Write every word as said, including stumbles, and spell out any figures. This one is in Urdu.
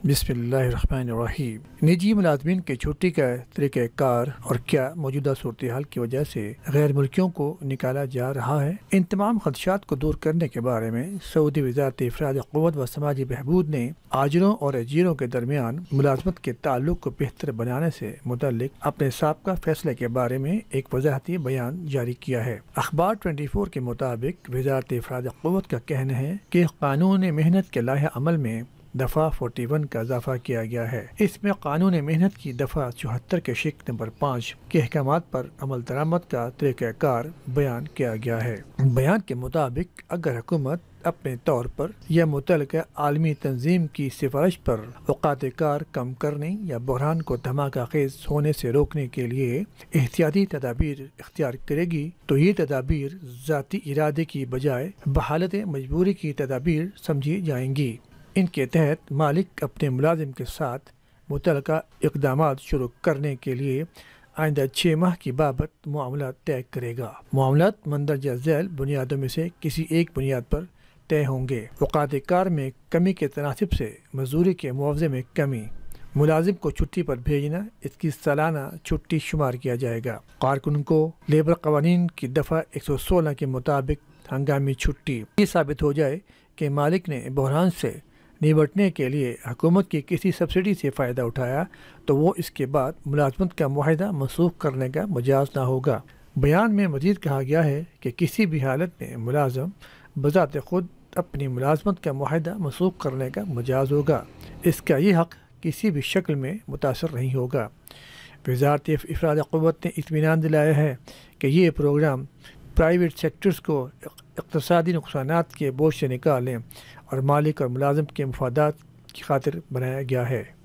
بسم اللہ الرحمن الرحیم۔ نجی ملازمین کے چھٹی کا طریقہ کار اور کیا موجودہ صورتحال کی وجہ سے غیر ملکیوں کو نکالا جا رہا ہے، ان تمام خدشات کو دور کرنے کے بارے میں سعودی وزارت افراد قوت و سماجی بہبود نے آجروں اور اجیروں کے درمیان ملازمت کے تعلق کو بہتر بنانے سے متعلق اپنے سابقہ فیصلے کے بارے میں ایک وضاحتی بیان جاری کیا ہے۔ اخبار چوبیس کے مطابق وزارت افراد قوت کا کہنا ہے کہ قانون محنت کے لائحہ عمل میں دفعہ اکیالیس کا اضافہ کیا گیا ہے۔ اس میں قانون محنت کی دفعہ چوہتر کے شق نمبر پانچ کے احکامات پر عمل درآمد کا طریقہ کار بیان کیا گیا ہے۔ بیان کے مطابق اگر حکومت اپنے طور پر یا متعلقہ عالمی تنظیم کی سفارش پر اوقات کار کم کرنے یا بحران کو دھماکہ خیز ہونے سے روکنے کے لیے احتیاطی تدابیر اختیار کرے گی تو یہ تدابیر ذاتی ارادے کی بجائے بحالت مجبوری کی تدابیر سمجھی جائیں گی۔ ان کے تحت مالک اپنے ملازم کے ساتھ متعلقہ اقدامات شروع کرنے کے لیے آئندہ چھ ماہ کی بابت معاملات طے کرے گا۔ معاملات مندرجہ ذیل بنیادوں میں سے کسی ایک بنیاد پر طے ہوں گے۔ اوقات کار میں کمی کے تناسب سے مزدوری کے معاوضے میں کمی، ملازم کو چھٹی پر بھیجنا، اس کی سالانہ چھٹی شمار کیا جائے گا۔ کارکن کو لیبر قوانین کی دفعہ ایک سو سولہ کے مطابق ہنگامی چھٹی۔ یہ ثابت ہو جائے کہ مالک نے بحران سے نمٹنے کے لیے حکومت کی کسی سبسڈی سے فائدہ اٹھایا تو وہ اس کے بعد ملازمت کا معاہدہ منسوخ کرنے کا مجاز نہ ہوگا۔ بیان میں مزید کہا گیا ہے کہ کسی بھی حالت میں ملازم بذات خود اپنی ملازمت کا معاہدہ منسوخ کرنے کا مجاز ہوگا، اس کا یہ حق کسی بھی شکل میں متاثر نہیں ہوگا۔ وزارت افراد قوت نے اطمینان دلایا ہے کہ یہ پروگرام پرائیویٹ سیکٹرز کو اقتصادی نقصانات کے بوجھ سے نکالنے اور مالک اور ملازم کے مفادات کی خاطر بنایا گیا ہے۔